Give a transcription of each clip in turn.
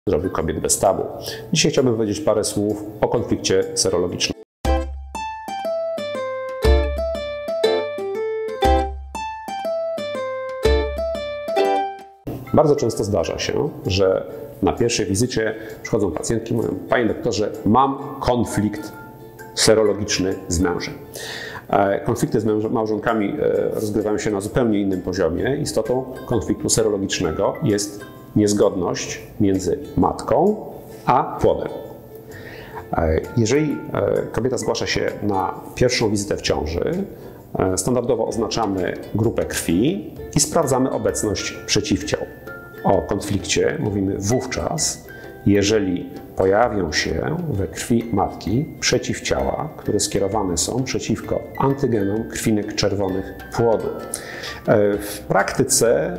zrobił kobiet bez tabu. Dzisiaj chciałbym powiedzieć parę słów o konflikcie serologicznym. Bardzo często zdarza się, że na pierwszej wizycie przychodzą pacjentki i mówią: panie doktorze, mam konflikt serologiczny z mężem. Konflikty z małżonkami rozgrywają się na zupełnie innym poziomie. Istotą konfliktu serologicznego jest niezgodność między matką a płodem. Jeżeli kobieta zgłasza się na pierwszą wizytę w ciąży, standardowo oznaczamy grupę krwi i sprawdzamy obecność przeciwciał. O konflikcie mówimy wówczas, jeżeli pojawią się we krwi matki przeciwciała, które skierowane są przeciwko antygenom krwinek czerwonych płodu. W praktyce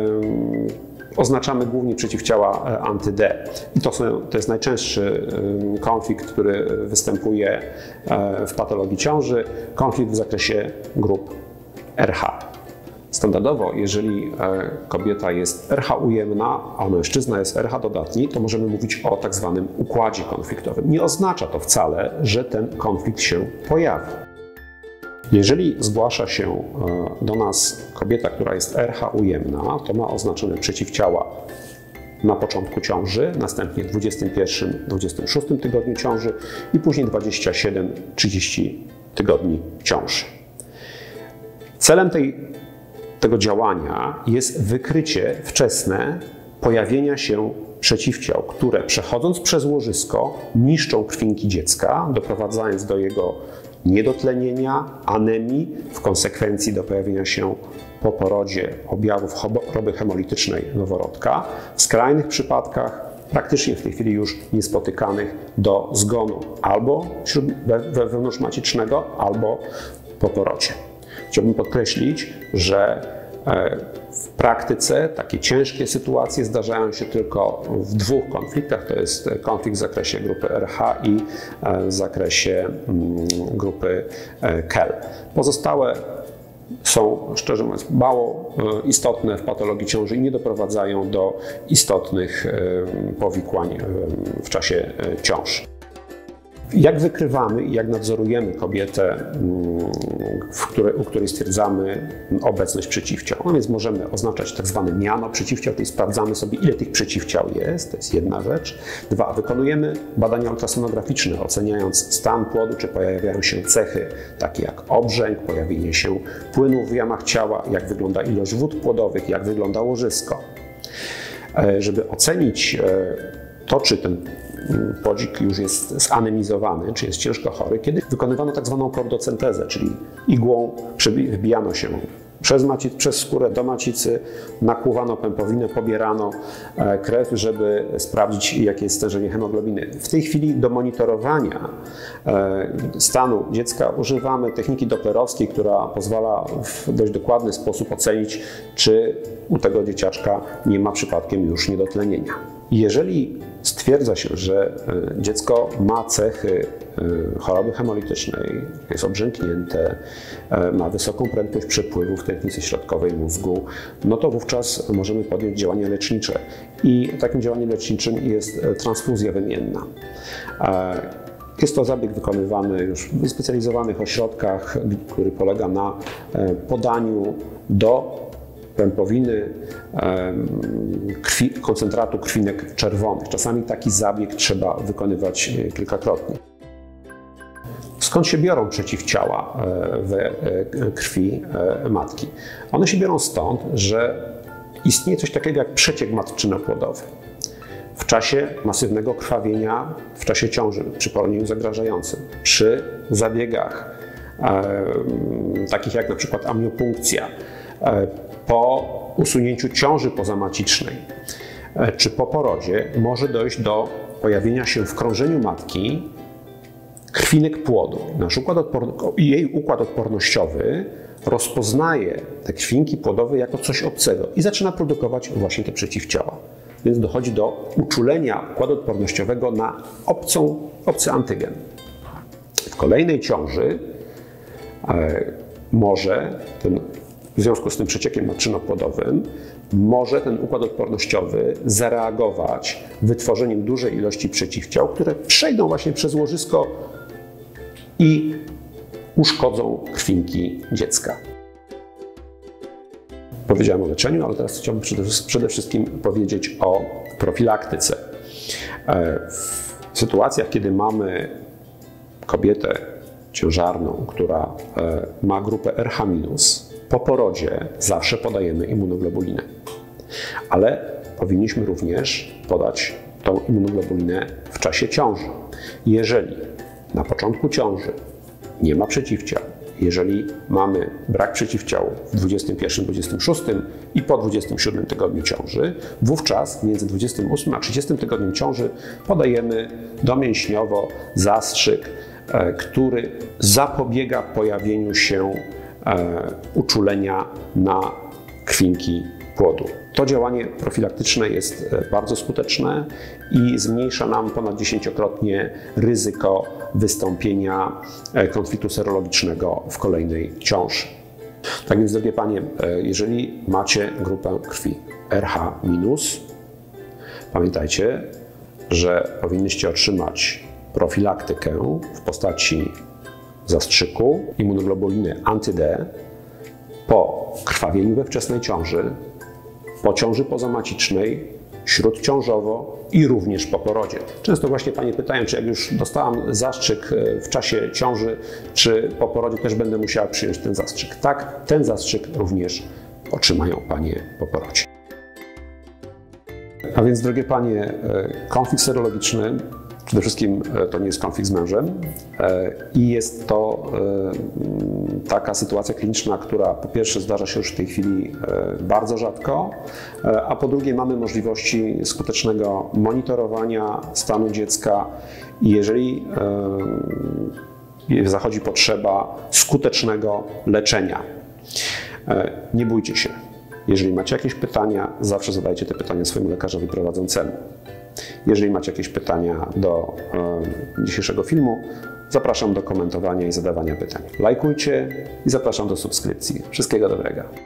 oznaczamy głównie przeciwciała anty-D. I to jest najczęstszy konflikt, który występuje w patologii ciąży, konflikt w zakresie grup RH. Standardowo, jeżeli kobieta jest RH ujemna, a mężczyzna jest RH dodatni, to możemy mówić o tak zwanym układzie konfliktowym. Nie oznacza to wcale, że ten konflikt się pojawi. Jeżeli zgłasza się do nas kobieta, która jest RH ujemna, to ma oznaczone przeciwciała na początku ciąży, następnie w 21-26 tygodniu ciąży i później 27-30 tygodni ciąży. Celem tego działania jest wykrycie wczesne pojawienia się przeciwciał, które przechodząc przez łożysko niszczą krwinki dziecka, doprowadzając do jego niedotlenienia, anemii, w konsekwencji do pojawienia się po porodzie objawów choroby hemolitycznej noworodka, w skrajnych przypadkach, praktycznie w tej chwili już niespotykanych, do zgonu albo wewnątrzmacicznego, albo po porodzie. Chciałbym podkreślić, że w praktyce takie ciężkie sytuacje zdarzają się tylko w dwóch konfliktach. To jest konflikt w zakresie grupy RH i w zakresie grupy KEL. Pozostałe są, szczerze mówiąc, mało istotne w patologii ciąży i nie doprowadzają do istotnych powikłań w czasie ciąży. Jak wykrywamy i jak nadzorujemy kobietę, u której stwierdzamy obecność przeciwciał? No więc możemy oznaczać tak zwane miano przeciwciał, czyli sprawdzamy sobie, ile tych przeciwciał jest, to jest jedna rzecz. Dwa, wykonujemy badania ultrasonograficzne, oceniając stan płodu, czy pojawiają się cechy takie jak obrzęk, pojawienie się płynów w jamach ciała, jak wygląda ilość wód płodowych, jak wygląda łożysko. Żeby ocenić to, czy ten płodzik już jest zanemizowany, czy jest ciężko chory, kiedy wykonywano tak zwaną kordocentezę, czyli igłą wbijano się przez skórę do macicy, nakłuwano pępowinę, pobierano krew, żeby sprawdzić, jakie jest stężenie hemoglobiny. W tej chwili do monitorowania stanu dziecka używamy techniki doplerowskiej, która pozwala w dość dokładny sposób ocenić, czy u tego dzieciaczka nie ma przypadkiem już niedotlenienia. Jeżeli stwierdza się, że dziecko ma cechy choroby hemolitycznej, jest obrzęknięte, ma wysoką prędkość przepływu w tętnicy środkowej mózgu, no to wówczas możemy podjąć działania lecznicze. I takim działaniem leczniczym jest transfuzja wymienna. Jest to zabieg wykonywany już w wyspecjalizowanych ośrodkach, który polega na podaniu do pępowiny koncentratu krwinek czerwonych. Czasami taki zabieg trzeba wykonywać kilkakrotnie. Skąd się biorą przeciwciała we krwi matki? One się biorą stąd, że istnieje coś takiego jak przeciek matczyno-płodowy. W czasie masywnego krwawienia, w czasie ciąży, przy poronieniu zagrażającym, przy zabiegach takich jak na przykład amniopunkcja, po usunięciu ciąży pozamacicznej czy po porodzie może dojść do pojawienia się w krążeniu matki krwinek płodu. Jej układ odpornościowy rozpoznaje te krwinki płodowe jako coś obcego i zaczyna produkować właśnie te przeciwciała. Więc dochodzi do uczulenia układu odpornościowego na obcy antygen. W kolejnej ciąży może w związku z tym przeciekiem matczyno-płodowym może ten układ odpornościowy zareagować wytworzeniem dużej ilości przeciwciał, które przejdą właśnie przez łożysko i uszkodzą krwinki dziecka. Powiedziałem o leczeniu, ale teraz chciałbym przede wszystkim powiedzieć o profilaktyce. W sytuacjach, kiedy mamy kobietę ciężarną, która ma grupę RH-, po porodzie zawsze podajemy immunoglobulinę. Ale powinniśmy również podać tą immunoglobulinę w czasie ciąży. Jeżeli na początku ciąży nie ma przeciwciał, jeżeli mamy brak przeciwciał w 21, 26 i po 27 tygodniu ciąży, wówczas między 28 a 30 tygodniem ciąży podajemy domięśniowo zastrzyk, który zapobiega pojawieniu się uczulenia na krwinki płodu. To działanie profilaktyczne jest bardzo skuteczne i zmniejsza nam ponad 10-krotnie ryzyko wystąpienia konfliktu serologicznego w kolejnej ciąży. Tak więc, drogie panie, jeżeli macie grupę krwi RH-, pamiętajcie, że powinniście otrzymać profilaktykę w postaci zastrzyku, immunoglobuliny anty-D po krwawieniu we wczesnej ciąży, po ciąży pozamacicznej, śródciążowo i również po porodzie. Często właśnie panie pytają, czy jak już dostałam zastrzyk w czasie ciąży, czy po porodzie też będę musiała przyjąć ten zastrzyk. Tak, ten zastrzyk również otrzymają panie po porodzie. A więc, drogie panie, konflikt serologiczny przede wszystkim to nie jest konflikt z mężem i jest to taka sytuacja kliniczna, która po pierwsze zdarza się już w tej chwili bardzo rzadko, a po drugie mamy możliwości skutecznego monitorowania stanu dziecka i jeżeli zachodzi potrzeba skutecznego leczenia. Nie bójcie się. Jeżeli macie jakieś pytania, zawsze zadajcie te pytania swojemu lekarzowi prowadzącemu. Jeżeli macie jakieś pytania do dzisiejszego filmu, zapraszam do komentowania i zadawania pytań. Lajkujcie i zapraszam do subskrypcji. Wszystkiego dobrego.